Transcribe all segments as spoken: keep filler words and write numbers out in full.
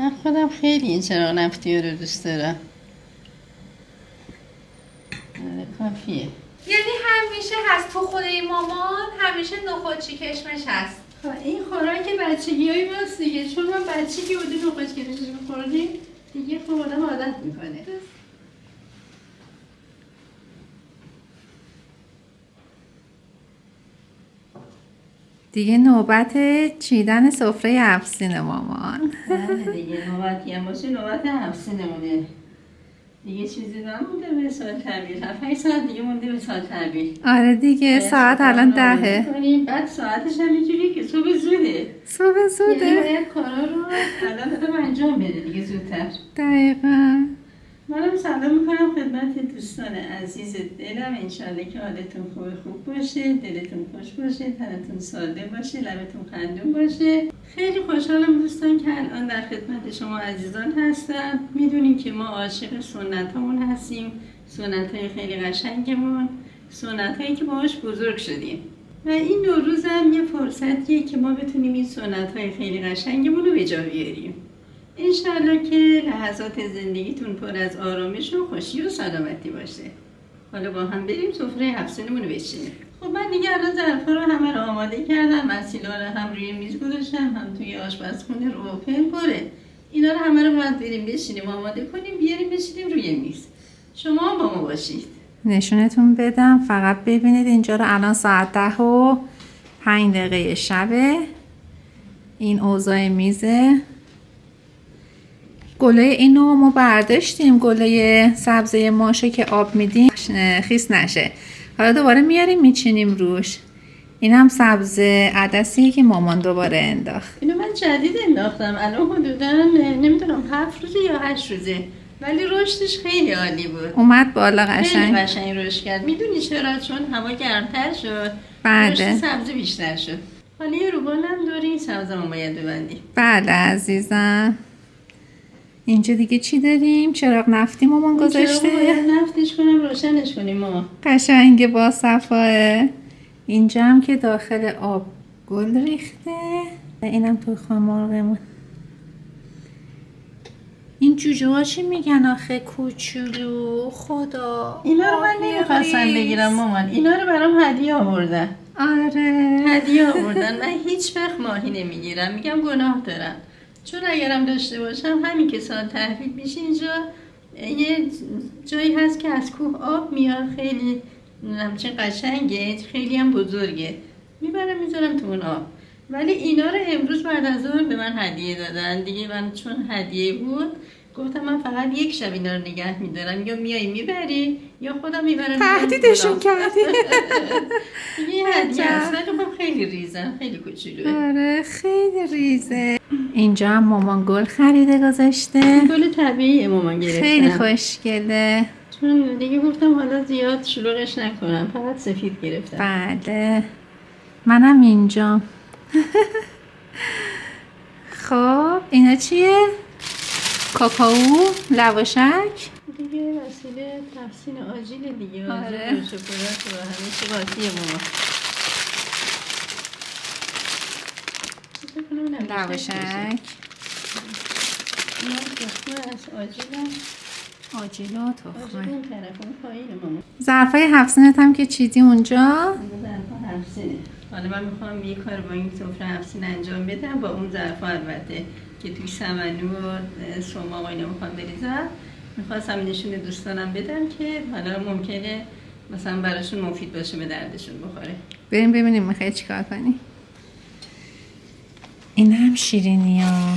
من خودم خیلی این چراغ نفتی رو دوست دارم. آره کافیه. یعنی همیشه هست تو خونه مامان، همیشه نخودچی کشمش هست. این خوراک بچگی های ماست دیگه، چون من بچگی بوده نخودچی کشمش می‌خوردیم دیگه، خب آدم عادت میکنه. دیگه نوبت چیدن سفره هفسین مامان. بله دیگه نوبتی هم باشه نوبت هفسینمونه. دیگه چیزی نمونده به سال تحویل، هفت هشت ساعت دیگه مونده به سال تحویل. آره دیگه ساعت الان دهه. بعد ساعتش هم اینجوریه که صبح زوده. صبح زوده. یعنی باید کارا رو الان دادم انجام بده دیگه زودتر. دقیقا. منم سلام میکنم خدمت دوستان عزیز دلم. انشالله که حالتون خوب خوب باشه، دلتون خوش باشه، تنتون ساده باشه، لبتون خندون باشه. خیلی خوشحالم دوستان که الان در خدمت شما عزیزان هستم. میدونیم که ما عاشق سنت همون هستیم، سنت های خیلی قشنگمون، سنت هایی که باهاش بزرگ شدیم و این نوروز هم یه فرصتیه که ما بتونیم این سنت های خیلی قشنگمون رو به جا بیاریم. انشالله که لحظات زندگیتون پر از آرامش و خوشی و سلامتی باشه. حالا با هم بریم سفره هفسینمون رو بچینیم. خب من دیگه الان ظرفا رو همه رو آماده کردم، مسیلا رو هم روی میز گذاشتم، هم توی آشپزخونه رو اوپن پره. اینا رو همه رو باید بریم بشینیم آماده کنیم، بیاریم بشینیم روی میز. شما هم با ما باشید. نشونتون بدم، فقط ببینید اینجا رو الان ساعت ده و پنج دقیقه شبه. این اوضاع میزه. گله اینو ما برداشتیم، گله سبزه ماشه که آب میدیم خیس نشه. حالا دوباره میاریم میچینیم روش. این هم سبزه عدسیه که مامان دوباره انداخت. اینو من جدید انداختم، الان حدودا نمیدونم هفت روزه یا هشت روزه، ولی رشدش خیلی عالی بود. اومد بالا قشنگ. خیلی قشنگ رشد کرد. میدونی چرا؟ چون هوا گرمتر شد. بعد رشد سبزه بیشتر شد. حالا یه روبانم داری این سبزمون باید ببندیم. بله عزیزم. اینجا دیگه چی داریم؟ چراغ نفتی مامان گذاشته. نفتش کنم روشنش کنیم مامان. قشنگه با صفاه. اینجا هم که داخل آب گل ریخته. اینم تخم مرغمون. این جوجه ها چی میگن آخه کوچولو؟ خدا اینا رو من نمیخواستم بگیرم مامان، اینا رو برام هدیه آوردن. آره هدیه آوردن. من هیچ وقت ماهی نمیگیرم، میگم گناه دارم، چون اگرم داشته باشم همین که سال تحویل میشه اینجا یه جایی هست که از کوه آب میاد، خیلی همچین قشنگه، خیلی هم بزرگه، میبرم میذارم تو اون آب. ولی اینا رو امروز بعد از ظهر به من هدیه دادن دیگه. من چون هدیه بود گفتم من فقط یک شب اینا رو نگه میدارم، یا میای میبری یا خودم میبرم. تهدیدشون کردی. یه هدیه است ولی خب خیلی ریزن، خیلی کوچولوه. آره خیلی ریزه. اینجا هم مامان گل خریده گذاشته. گل طبیعی مامان گرفتم، خیلی خوشگله. چون دیگه گفتم حالا زیاد شلوغش نکنم، فقط سفید گرفتم. بله منم اینجا. خب اینا چیه؟ کاکائو، لواشک دیگه وسیله تحسین آجیل دیگه. آره شکلات و همه چی قاطیه ماما. لواشک اینا تخمه از آجیل، آجیل و تخمه. آجیل اون طرف اون پایین ماما. ظرفای هفسینت هم که چیدی اونجا. ظرفا هفسینه. حالا من میخوام یه کار با این سفره هفسین انجام بدم، با اون ظرفا البته که توی سمنو و سوما و اینا میخوام بریزم. میخواستم نشون دوستانم بدم که حالا ممکنه مثلا براشون مفید باشه، به دردشون بخوره. بریم ببینیم میخوای چیکار کنی. این هم شیرینی ها.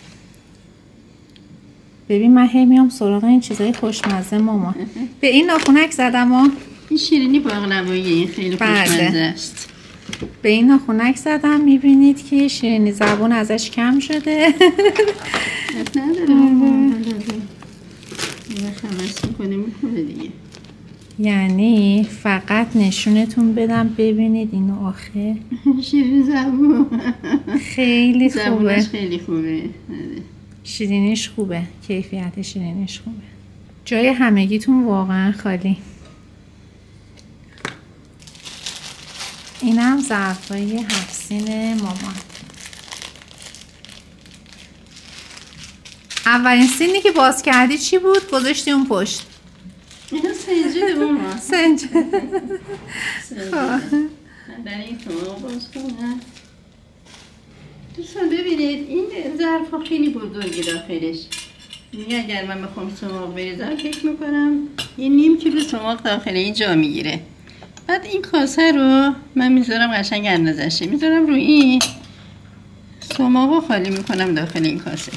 ببین من هی میام سراغ این چیزای خوشمزه ماما. به این ناخونک زدم ها. این شیرینی باقلواییه، این خیلی خوشمزه است. به این ناخونک زدم، میبینید که شیرینی زبون ازش کم شده. یعنی فقط نشونتون بدم ببینید اینو آخه. شیرینی زبون خیلی خوبه. زبونش خیلی خوبه. شیرینیش خوبه، کیفیت شیرینیش خوبه. جای همگیتون واقعا خالی. این هم ظرفای هفسین مامان. اولین سینی که باز کردی چی بود؟ گذاشتی اون پشت. اینا سنجده ماما. سنجده. برای این توماق باز کنم. دوستان ببینید این ظرف ها خیلی بزرگی داخلش. میگه اگر من بخوام توماق بریزم فکر میکنم این نیم کیلو توماق داخل این جا میگیره. بعد این کاسه رو من میذارم قشنگ اندازشه، میذارم روی این توماق رو خالی میکنم داخل این کاسه.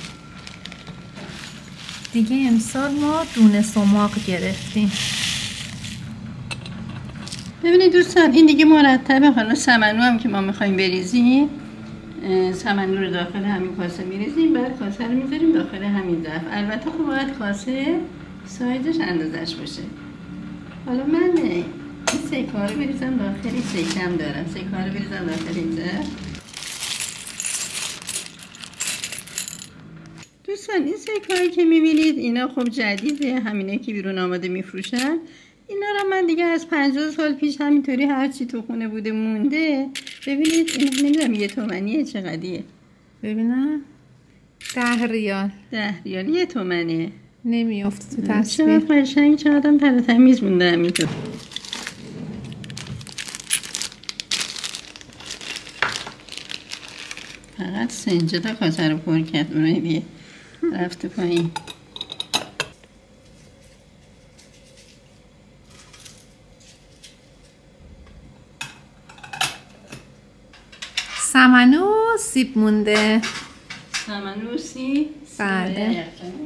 دیگه امسال ما دونه توماق گرفتیم. ببینید دوستان این دیگه مرتبه. حالا سمنو هم که ما میخوایم بریزیم، سمنو رو داخل همین کاسه میریزیم، بعد کاسه رو میذاریم داخل همین ظرف. البته خب باید کاسه سایزش اندازش باشه. حالا من این سکه رو بریزم داخل، این سکه هم دارم، سکه رو بریزم داخل این ظرف. دوستان این سکه هایی که میبینید اینا خب جدیده، همینه که بیرون آماده میفروشن. اینا رو من دیگه از پنجاه سال پیش همینطوری هرچی تو خونه بوده مونده. ببینید این نمیدونم یه تومنیه چقدیه، ببینم ده ریال. ده ریال یه تومنه. نمیافت تو تصویر. چقدر قشنگ، چقدر تر تمیز مونده همینطور. فقط سنجده کاسه رو پر کرد، اونایی دیگه رفته پایین. سمنو سیب مونده. سمنو سیب. بله.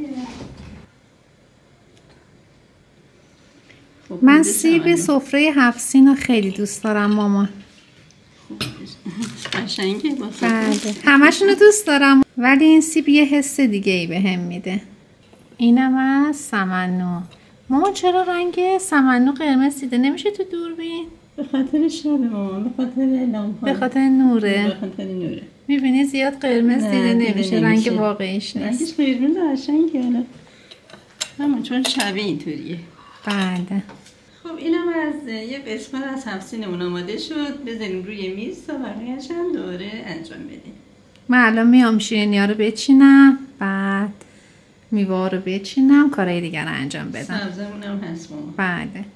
من سیب سفره هفت سین خیلی دوست دارم مامان. قشنگه با بله. همشونو دوست دارم ولی این سیب یه حس دیگه ای به هم میده. اینم از سمنو. مامان چرا رنگ سمنو قرمز دیده نمیشه تو دوربین؟ به خاطر شب مامان، به خاطر لامپ، به خاطر نوره. به خاطر نوره. میبینی زیاد قرمز دیده نمیشه، رنگ واقعیش نیست. رنگش قرمز قشنگه حالا. همون چون شبیه اینطوریه. بله. خب اینم از یه قسمت از هفسینمون آماده شد. بذاریم روی میز تا بقیه‌اش هم دوره انجام بدیم. من الان میام شیرینی‌ها رو بچینم، بعد میوه رو بچینم، کارهای دیگر رو انجام بدم. سبزمونم هست مامان. بله.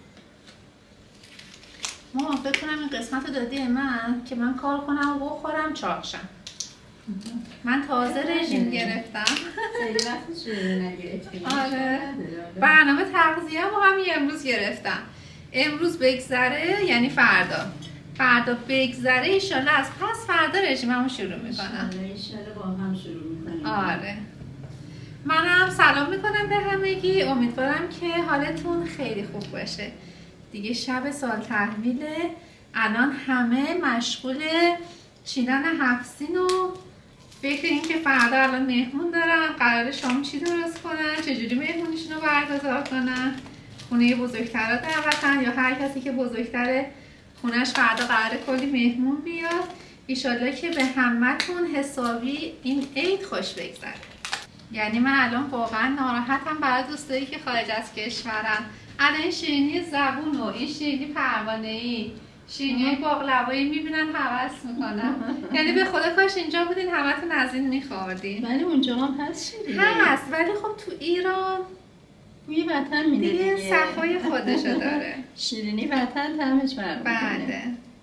مامان فکر کنم این قسمت رو دادی من که من کار کنم و بخورم چاقشم. من تازه رژیم گرفتم. خیلی وقت شیرینی نگرفتیم. آره. برنامه تغذیه رو همین امروز گرفتم. امروز بگذره یعنی فردا. فردا بگذره ایشالله از پس فردا رژیممو شروع میکنم. ایشالله با هم شروع میکنیم. آره. منم سلام میکنم به همگی. امیدوارم که حالتون خیلی خوب باشه. دیگه شب سال تحویله. الان همه مشغول چیدن هفسین و فکر این که فردا الان مهمون دارن، قراره شام چی درست کنن، چجوری مهمونیشون رو برگزار کنن، خونه بزرگتر دعوتن یا هر کسی که بزرگتره خونش فردا قراره کلی مهمون بیاد. ایشالله که به همتون حسابی این عید خوش بگذره. یعنی من الان واقعا ناراحتم برای دوستایی که خارج از کشورن. الان این شیرینی زبون و این شیرینی پروانه‌ای، شیرینی باقلوایی میبینن هوس میکنن. یعنی به خدا کاش اینجا بودین همتون از این میخوردین. ولی اونجا هم هست شیرینی. هست ولی خب تو ایران بوی وطن میده دیگه. دیگه صفای خودشو داره. شیرینی وطن طعمش فرق میکنه. بله.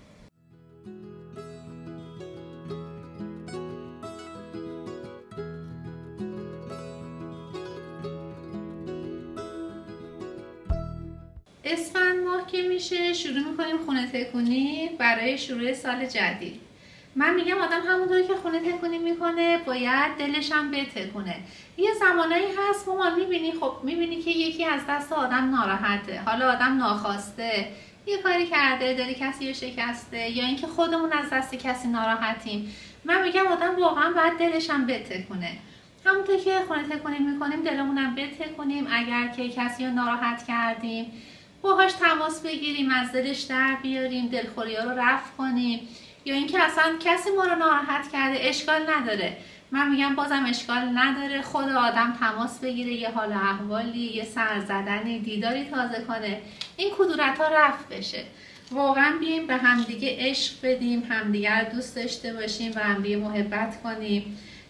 اسفند ماه که میشه شروع میکنیم خونه تکونی برای شروع سال جدید. من میگم آدم همونطور که خونه تکونی میکنه باید دلش هم بتکونه. یه زمانایی هست مامان میبینی خب میبینی که یکی از دست آدم ناراحته، حالا آدم ناخواسته یه کاری کرده، دل کسی رو شکسته یا اینکه خودمون از دست کسی ناراحتیم. من میگم آدم واقعا باید دلش هم بتکونه. همونطور که خونه تکونی میکنیم دلمون هم بتکونیم. اگر که کسی رو ناراحت کردیم باهاش تماس بگیریم، از دلش در بیاریم، دلخوری ها رو رفع کنیم. یا اینکه اصلا کسی ما رو ناراحت کرده اشکال نداره. من میگم بازم اشکال نداره خود آدم تماس بگیره، یه حال احوالی، یه سر زدنی، دیداری تازه کنه، این کدورت ها رفع بشه. واقعا بیایم به همدیگه عشق بدیم، همدیگه رو دوست داشته باشیم و همدیگه محبت کنیم.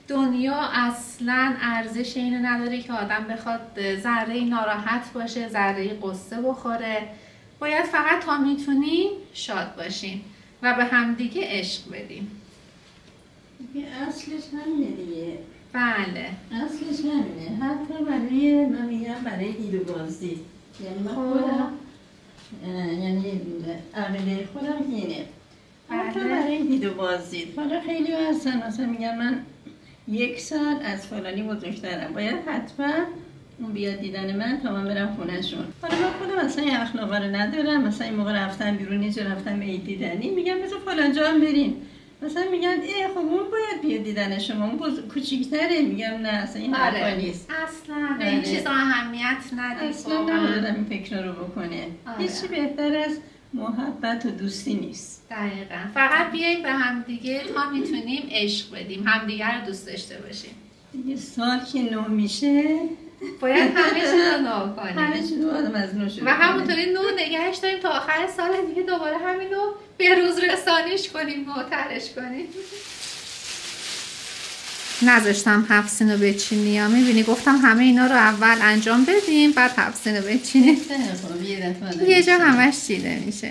دنیا اصلا ارزش اینو نداره که آدم بخواد ذره ناراحت باشه، ذره قصه بخوره. باید فقط تا میتونیم شاد باشیم و به همدیگه عشق بدیم. دیگه اصلش همینه دیگه. بله اصلش همینه. حتی برای من میگم برای دید و بازدید، یعنی من خودم یعنی عقیده خودم اینه. حتی برای دید و بازدید. حالا خیلی هستن مثلا میگن من یک سال از فلانی بزرگترم، باید حتما اون بیاد دیدن من تا من برم خونه‌شون. حالا من خودم مثلا این اخلاقا رو ندارم، مثلا این موقع رفتم بیرون یه جا رفتم به دیدنی میگم مثلا فلان جا هم بریم، مثلا میگن ای خب اون باید بیاد دیدن شما، اون بز... کوچیک‌تره. میگم نه اصلا این حرفا نیست. اصلا به این چیزا اهمیت ندید. اصلا نمی‌دونم این فکر رو بکنه. هیچی بهتر از محبت و دوستی نیست. دقیقاً. فقط بیاییم به همدیگه تا میتونیم عشق بدیم، همدیگه رو دوست داشته باشیم. دیگه سال که نو میشه باید همه چیز رو نو کنیم. همه چیز رو آدم از نو شروع و همونطوری نو نگهش داریم تا آخر سال دیگه دوباره همین رو به روز رسانیش کنیم، نوترش کنیم. نذاشتم هفت سینو بچینی ها، میبینی گفتم همه اینا رو اول انجام بدیم بعد هفت سینو بچینیم. یه جا همش چیده میشه.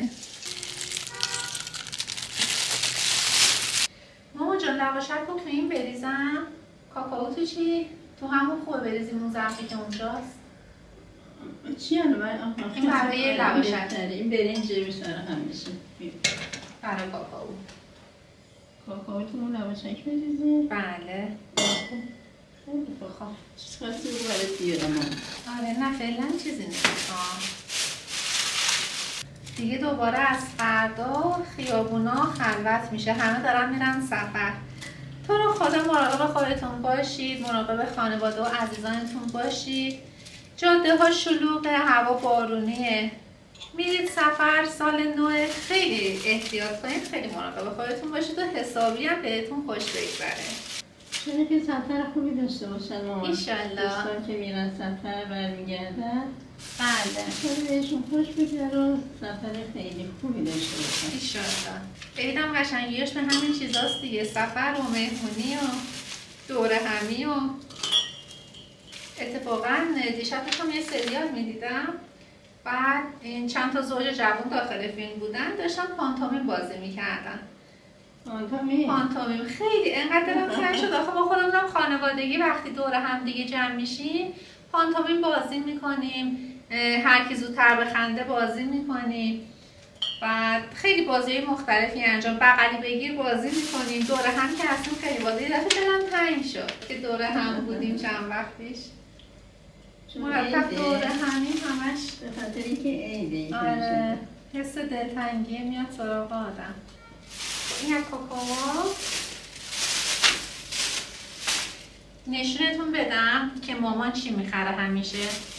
ماما جان لواشک رو تو این بریزم، کاکائو تو چی؟ تو همون خوب بریزیم اون ظرفی که اونجاست. چی الان من این برای لواشک، این برنج میشه هم میشه برای کاکائو. کاکائو تو اون لواشک بریزیم؟ بله. خیلی خوب. چیز خاصی رو برای بیارم. آره نه فعلا چیزی نمیخوام. دیگه دوباره از فردا خیابونا خلوت میشه، همه دارن میرن سفر. تو رو خدا مراقب خودتون باشید، مراقب خانواده و عزیزانتون باشید. جاده ها شلوغه، هوا بارونیه، میرید سفر سال نو، خیلی احتیاط کنید، خیلی مراقب خودتون باشید و حسابی هم بهتون خوش بگذره. چرا که سفر خوبی داشته باشن مامان. ایشالله. دوستان که میرن سفر برمیگردن بله خیلی بهشون خوش بگذره و سفر خیلی خوبی داشته باشن. ایشالله. عیدم قشنگیاش به همین چیزاست دیگه، سفر و مهمونی و دور همی و اتفاقا دیشب داشتم یه سریال میدیدم، بعد این چند تا زوج جوان داخل فیلم بودن داشتن پانتومیم بازی میکردن. پانتومیم؟ پانتومیم خیلی انقدر دلم تنگ شد. آخه با خودمون خانوادگی وقتی دور هم دیگه جمع میشیم پانتومیم بازی میکنیم، هر کی زودتر بخنده بازی میکنیم، بعد خیلی بازی مختلفی انجام، بغلی بگیر بازی میکنیم، دور هم که هستیم خیلی بازی. دفعه دلم تنگ شد که دور هم بودیم چند وقت پیش. مرتب دور همین همش به خاطر اینکه عیده. آره حس دلتنگی میاد سراغ آدم. این از کاکائو نشونتون بدم که مامان چی میخره همیشه.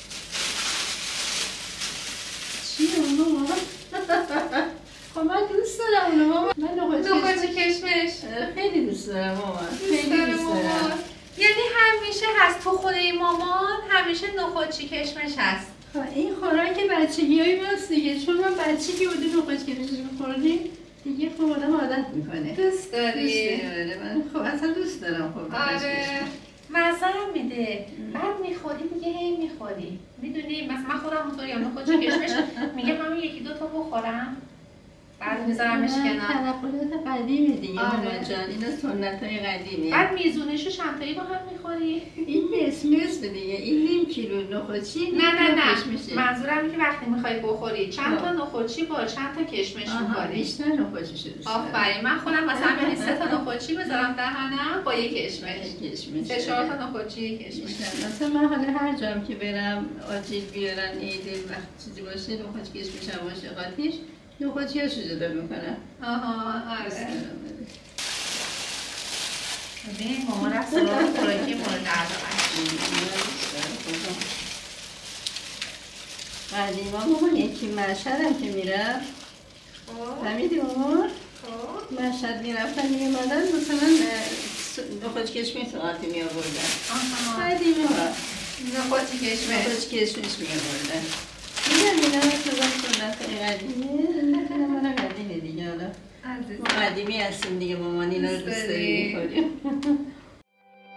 چی اونو مامان؟ خب من دوست دارم اونو مامان. من نخود کشمش خیلی دوست دارم مامان. خیلی دوست دارم. یعنی همیشه هست تو خونه مامان، همیشه نخودچی کشمش هست. این خوراک بچگی هایی ماست دیگه، چون من بچگی بوده نخودچی کشمش میخوردیم دیگه. خب آدم عادت میکنه. دوست داری؟ دوست داره. من خب اصلا دوست دارم. خب آره مزه هم میده. بعد میخوری میگه هی میخوری، میدونی مثلا من خودم اونطوری هم نخودچی کشمش میگه همین یکی دو تا بخورم بعد میذارمش کنار. تنقلات قدیمی دیگه آره. مامان جان، اینا سنت‌های قدیمیه. بعد میزونشو چند تایی با هم میخوری؟ این نصف نصف دیگه، این نیم کیلو نخودچی نه نه نه منظورم اینه که وقتی میخوای بخوری چند تا نخودچی با چند تا کشمش میخوری. بیشتر نخودچیشو دوست دارم. آفرین. من خودم مثلا ببین سه تا نخودچی بذارم دهنم با یک کشمش، سه چهار تا نخودچی یک کشمش. مثلا من حالا هر جام که برم آجیل بیارن عید وقت چیزی باشه نخودچی کشمش هم باشه قاطیش نخودچیاشو جدا میکنم. آها آره. ببین مامان رفت سراغ خوراکی مورد علاقه‌اش. قدیما مامان یکی مشهد هم که میرفت فهمیدی مامان؟ مشهد میرفتن میامدن مثلا نخودچی کشمش ساعتی میآوردن. قدیما نخودچی کشمش نخودچی کشمش میآوردن. میگم اینا مثلا سنت قدیمیه، مثلا من قدیمی دیگه. حالا ما قدیمی هستیم دیگه مامان، اینا رو دوست داریم میخوریم.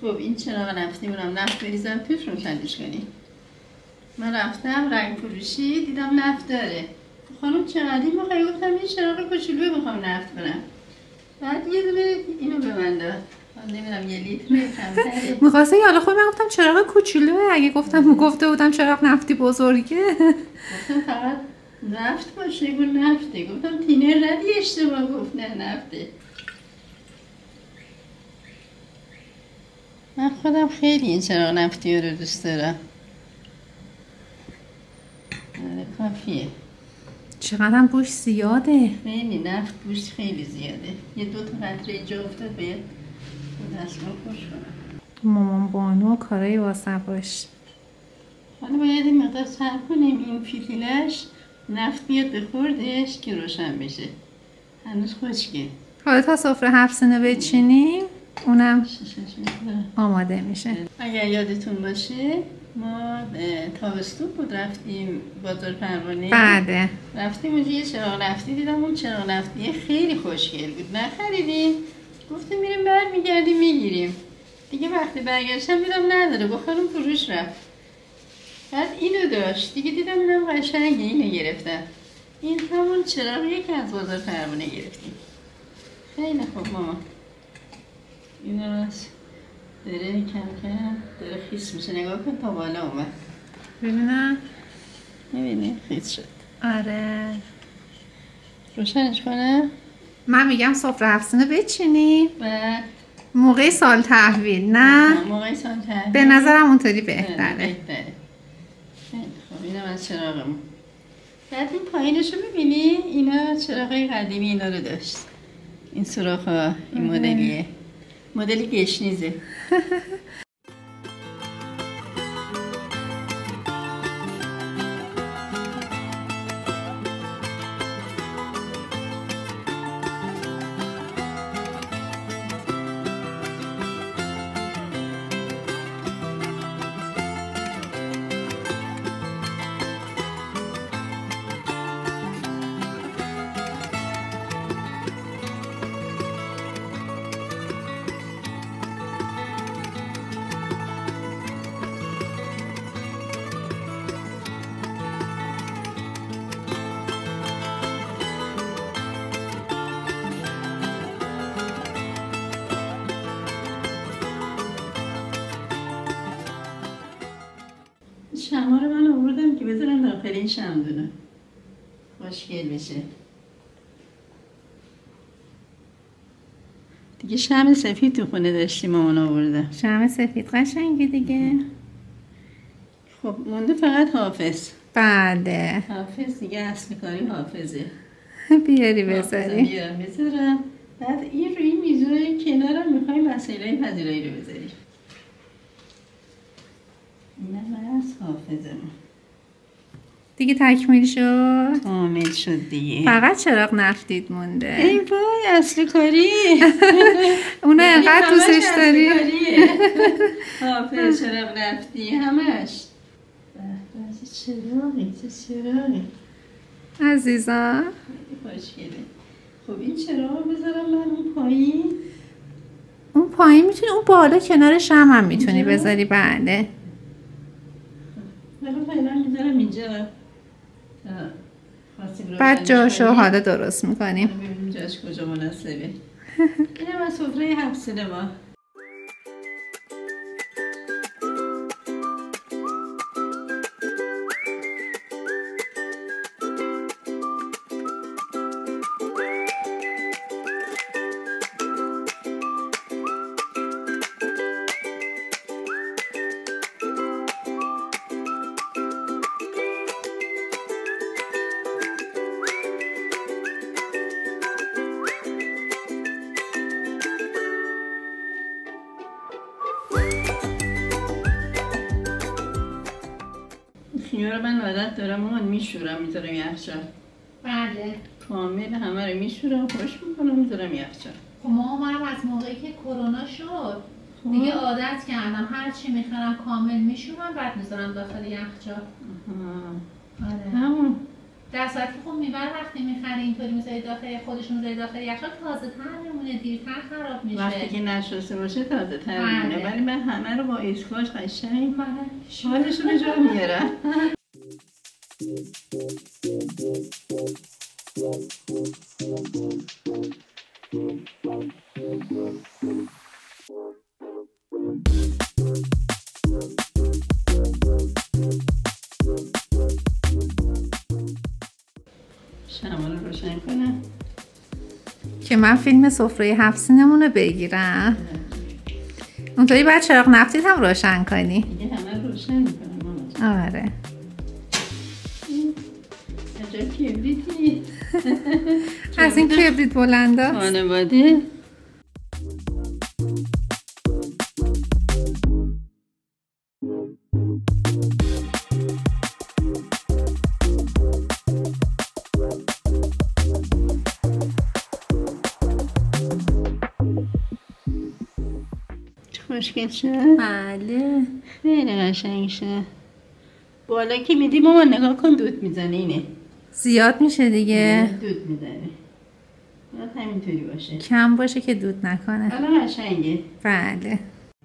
خب این چراغ نفتی مونم نفت بریزم توش روشنش کنی. من رفتم رنگ فروشی دیدم نفت داره. خانم چقدر میخوای؟ گفتم این چراغ کوچولو میخوام نفت برم. بعد یه دونه اینو به من داد. من نمیدونم یه لیتر کمتره. میخواسته حالا خود من گفتم چراغ کوچولوه، اگه گفتم گفته بودم چراغ نفتی بزرگه. گفتم فقط نفت باشه. گفت نفته. گفتم تینر ردی اشتباه گفت نه نفته. من خودم خیلی این چراغ نفتی رو دوست دارم. آره کافیه. چقدرم بوش زیاده. خیلی نفت بوش خیلی زیاده. یه دو تا قطره اینجا افتاد باید دستمال خوش کنم. مامان بانو کارای واسه باش. حالا باید این مقدار صبر کنیم این فیتیلش نفت بیاد به خوردش که روشن بشه. هنوز خشکه. حالا تا سفره هفت سینه بچینیم اونم آماده میشه. اگر یادتون باشه ما تابستون بود رفتیم بازار پروانه. بعده رفتیم اونجا یه چراغ نفتی دیدم. اون چراغ نفتی خیلی خوشگل بود. نخریدیم. گفتیم میریم برمیگردیم میگیریم. دیگه وقتی برگشتم دیدم نداره. با خانم فروش رفت. بعد اینو داشت. دیگه دیدم اینم قشنگه. اینو گرفتم. این همون چراغیه که از بازار پروانه گرفتیم. خیلی خوب ماما. این راست داره کم کم داره خیس میشه. نگاه کن تا بالا اومد. ببینم. میبینی خیس شد. آره روشنش کنم. من میگم سفره هفت سینه بچینیم بعد موقع سال تحویل. نه موقع سال تحویل به نظرم اونطوری بهتره. بهتره. خیلی خوب. اینم از چراغمون. بعد این پایینشو میبینی؟ اینا چراغای قدیمی اینا رو داشت. این سوراخ ها این مدلیه. مدل گشنیزه. شمع رو من آوردم که بذارم داخل این شمعدونه خوشگل بشه. دیگه شمع سفید تو خونه داشتیم مامان آورده. شمع سفید قشنگه دیگه. خب مونده فقط حافظ. بله حافظ دیگه اصل کاری حافظه. بیاری بذاری. بیارم بذارم. بعد این روی میزای کنارم میخوایم وسایلای پذیرایی رو بذاریم. اینم از حافظمون دیگه تکمیل شد. کامل شد دیگه. فقط چراغ نفتید مونده. ای وای اصل کاری. اونو انقدر دوستش داری. حافظ چراغ نفتی همش. چه چراغی چه چراغی عزیزان. خوشگله. خب این چراغ بذارم من اون پایین. اون پایین میتونی، اون بالا کنار شمع هم میتونی بذاری. بله من فعلا میذارم اینجا. بعد جاشو حالا درست میکنیم. ببینیم جاش کجا مناسبه. اینم از سفره هفت سینه ما. خیار من عادت دارم مامان میشورم میذارم یخچال. بله کامل همه رو میشورم خوش میکنم میذارم یخچال. خب ما منم از موقعی که کرونا شد دیگه عادت کردم هر چی میخرم کامل میشورم بعد میذارم داخل یخچال. آره همون در صورتی که خب میبر وقتی میخری اینطوری میذاری داخل خودشون میذاری داخل یخچال تازه تر میمونه، دیرتر خراب میشه. وقتی که نشسته باشه تازه تر میمونه، ولی من همه رو با اسکواش قشنگ حالشون رو جا میارم. شمع رو روشن کنم که من فیلم سفره هفت سینمون رو بگیرم. اونطوری باید چراغ نفتیت هم روشن کنی. دیگه همه روشن میکنم ماما. آره. عجب کبریتی. از این کبریت بلند هست. خانواده. خوشگل شد؟ بله. خیلی قشنگ شد. بالا که میدی ماما نگاه کن دود میزنه اینه. زیاد میشه دیگه. دود میزنه. باید همینطوری باشه. کم باشه که دود نکنه. حالا قشنگه. بله.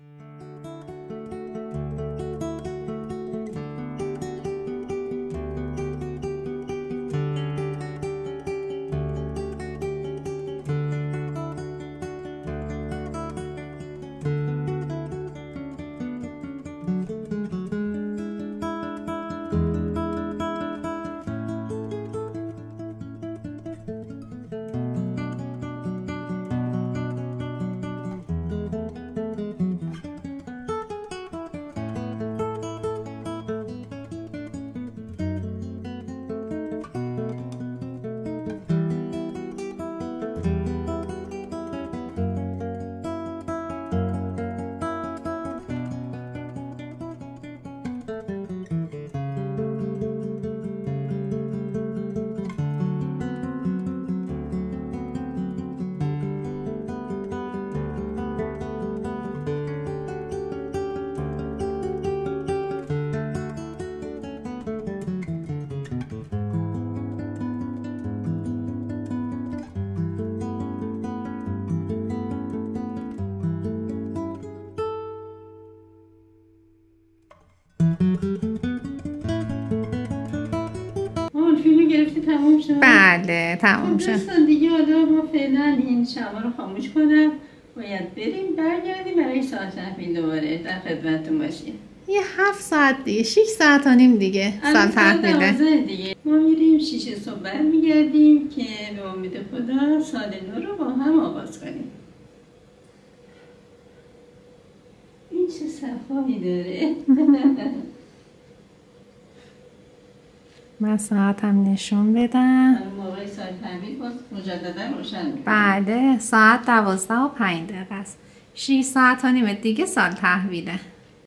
فیلم گرفتی تموم شد؟ بله تموم شد. دوستان دیگه حالا ما فعلا این شمع رو خاموش کنم، باید بریم برگردیم برای ساعت تحویل دوباره در خدمتتون باشیم. یه هفت ساعت دیگه، شش ساعت و نیم دیگه ساعت تحویله دیگه. ما میریم شیش صبح برمیگردیم که به امید خدا سال نو رو با هم آغاز کنیم. این چه صفایی داره. من ساعتم نشون بدم. موقع ساعت تحویل باز مجددا روشن میکنم. بله ساعت دوازده و پنج دقیقه است. شش ساعت و نیم دیگه سال تحویله.